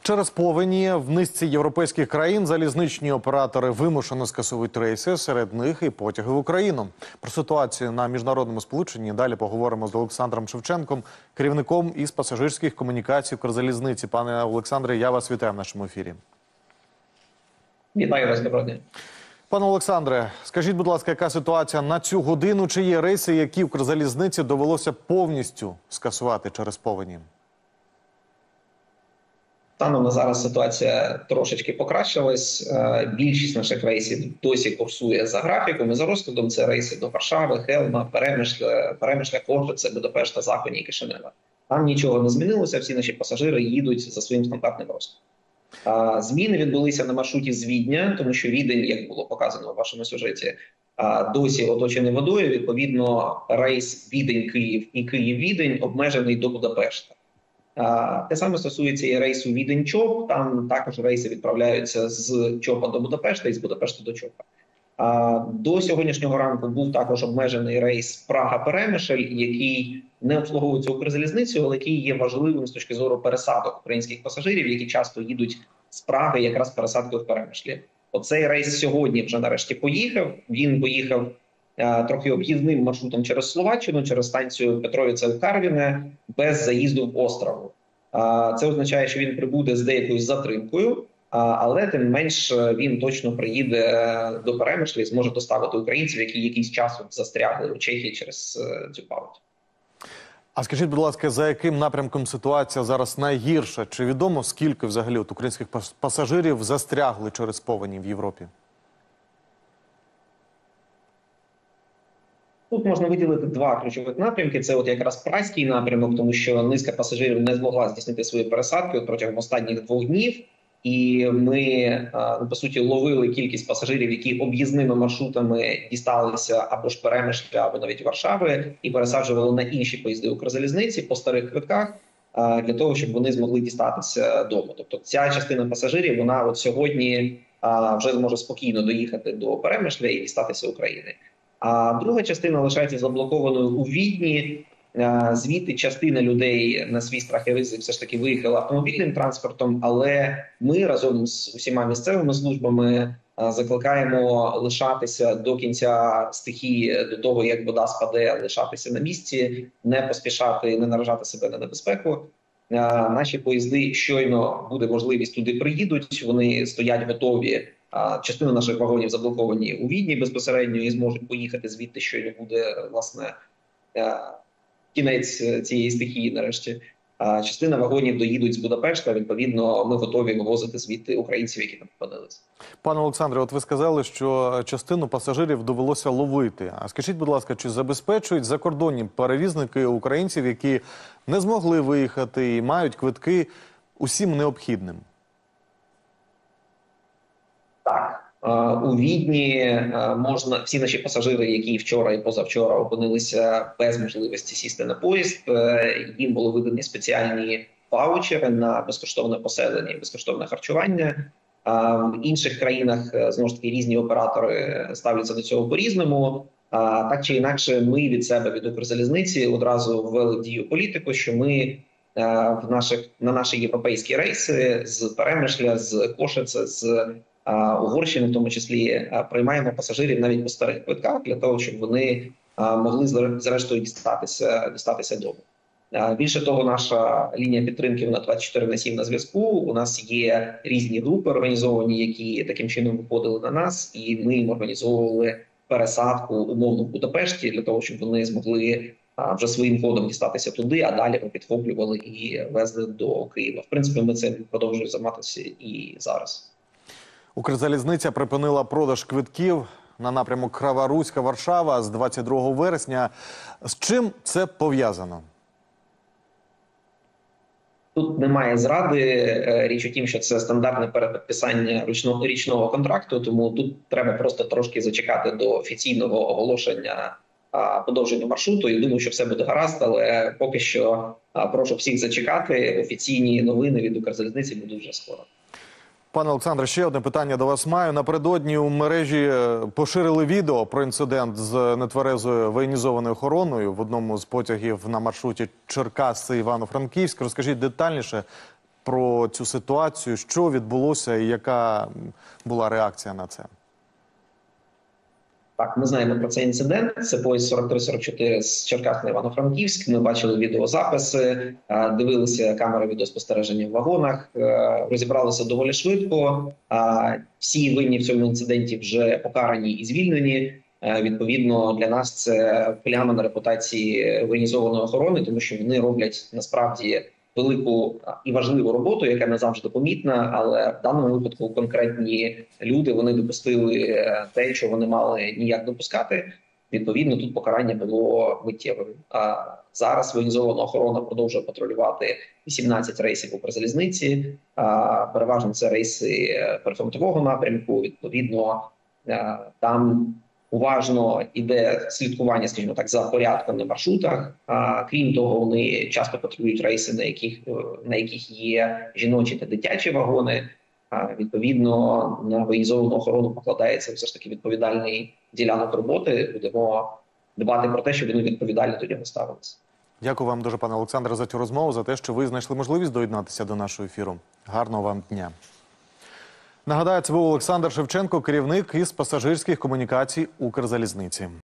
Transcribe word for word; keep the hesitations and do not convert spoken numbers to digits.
Через повені в низці європейських країн залізничні оператори вимушено скасовують рейси, серед них і потяги в Україну. Про ситуацію на міжнародному сполученні далі поговоримо з Олександром Шевченком, керівником із пасажирських комунікацій Укрзалізниці. Пане Олександре, я вас вітаю в нашому ефірі. Вітаю вас, доброго дня. Пане Олександре, скажіть, будь ласка, яка ситуація на цю годину? Чи є рейси, які Укрзалізниці довелося повністю скасувати через повені? Станом на зараз ситуація трошечки покращилась. Більшість наших рейсів досі курсує за графіком і за розкладом. Це рейси до Варшави, Хелма, Перемишля, Перемишля, Коршице, Будапешта, Західні і Кишинева. Там нічого не змінилося, всі наші пасажири їдуть за своїм стандартним розкладом. Зміни відбулися на маршруті з Відня, тому що Відень, як було показано у вашому сюжеті, досі оточений водою. Відповідно, рейс Відень-Київ і Київ-Відень обмежений до Будапешта. Те саме стосується і рейсу Відень-Чоп, там також рейси відправляються з Чопа до Будапешта і з Будапешта до Чопа. До сьогоднішнього ранку був також обмежений рейс Прага-Перемишль, який не обслуговується Укрзалізницею, але який є важливим з точки зору пересадок українських пасажирів, які часто їдуть з Праги якраз пересадкою в Перемишлі. Оцей рейс сьогодні вже нарешті поїхав. Він поїхав трохи об'їзним маршрутом через Словаччину, через станцію Петровіце-Карвіне, без заїзду в Острову. Це означає, що він прибуде з деякою затримкою, але тим менш він точно приїде до Перемишля і зможе доставити українців, які якийсь час застрягли у Чехії через цю паводь. А скажіть, будь ласка, за яким напрямком ситуація зараз найгірша? Чи відомо, скільки взагалі от українських пасажирів застрягли через повені в Європі? Тут можна виділити два ключових напрямки. Це от якраз празький напрямок, тому що низка пасажирів не змогла здійснити свої пересадки протягом останніх двох днів. І ми, по суті, ловили кількість пасажирів, які об'їзними маршрутами дісталися або ж Перемишля, або навіть Варшави, і пересаджували на інші поїзди Укрзалізниці по старих квитках, для того, щоб вони змогли дістатися дому. Тобто ця частина пасажирів, вона от сьогодні вже зможе спокійно доїхати до Перемишля і дістатися України. А друга частина лишається заблокованою у Відні. Звідти частина людей на свій страх і ризик все ж таки виїхала автомобільним транспортом, але ми разом з усіма місцевими службами закликаємо лишатися до кінця стихії, до того, як вода спаде, лишатися на місці, не поспішати, не наражати себе на небезпеку. Наші поїзди, щойно буде можливість, туди приїдуть, вони стоять готові. Частина наших вагонів заблоковані у Відні безпосередньо і зможуть поїхати звідти, щойно буде, власне, кінець цієї стихії нарешті. А частина вагонів доїдуть з Будапешта, відповідно, ми готові вивозити звідти українців, які там опинилися. Пане Олександре, от ви сказали, що частину пасажирів довелося ловити. А скажіть, будь ласка, чи забезпечують закордонні перевізники українців, які не змогли виїхати і мають квитки усім необхідним? Так. У Відні можна, всі наші пасажири, які вчора і позавчора опинилися без можливості сісти на поїзд, їм були видані спеціальні ваучери на безкоштовне поселення і безкоштовне харчування. В інших країнах, знову ж таки, різні оператори ставляться до цього по-різному. Так чи інакше, ми від себе, від Укрзалізниці, одразу ввели в дію політику, що ми в наших, на наші європейські рейси з Перемишля, з Кошице, з Угорщини, в тому числі, приймаємо пасажирів навіть по старих квитках, для того, щоб вони могли зрештою дістатися, дістатися дому. Більше того, наша лінія підтримки на двадцять чотири на сім на зв'язку. У нас є різні групи організовані, які таким чином виходили на нас, і ми їм організовували пересадку умовно в Будапешті, для того, щоб вони змогли вже своїм ходом дістатися туди, а далі ми підхоплювали і везли до Києва. В принципі, ми цим продовжуємо займатися і зараз. Укрзалізниця припинила продаж квитків на напрямок Крава-Руська-Варшава з двадцять другого вересня. З чим це пов'язано? Тут немає зради. Річ у тім, що це стандартне перепідписання річного, річного контракту, тому тут треба просто трошки зачекати до офіційного оголошення подовження маршруту. І думаю, що все буде гаразд, але поки що прошу всіх зачекати. Офіційні новини від Укрзалізниці будуть вже скоро. Пане Олександре, ще одне питання до вас маю. Напередодні у мережі поширили відео про інцидент з нетверезою воєнізованою охороною в одному з потягів на маршруті Черкаси-Івано-Франківськ. Розкажіть детальніше, про цю ситуацію, що відбулося і яка була реакція на це? Так, ми знаємо про цей інцидент. Це поїзд сорок три сорок чотири з Черкас на Івано-Франківськ. Ми бачили відеозаписи, дивилися камери відеоспостереження в вагонах, розібралися доволі швидко. Всі винні в цьому інциденті вже покарані і звільнені. Відповідно, для нас це пляма на репутації воєнізованої охорони, тому що вони роблять насправді велику і важливу роботу, яка не завжди помітна, але в даному випадку конкретні люди, вони допустили те, що вони мали ніяк допускати. Відповідно, тут покарання було миттєвим. А зараз воєнізована охорона продовжує патрулювати вісімнадцять рейсів Укрзалізниці. А переважно це рейси прифронтового напрямку. Відповідно, там уважно іде слідкування, скажімо так, за порядком на маршрутах. А, крім того, вони часто патрулюють рейси, на яких, на яких є жіночі та дитячі вагони. А, відповідно, на воєнізовану охорону покладається все ж таки відповідальний ділянок роботи. Будемо дбати про те, щоб вони відповідально до нього ставилися. Дякую вам дуже, пане Олександре, за цю розмову, за те, що ви знайшли можливість доєднатися до нашого ефіру. Гарного вам дня. Нагадаю, це був Олександр Шевченко, керівник із пасажирських комунікацій Укрзалізниці.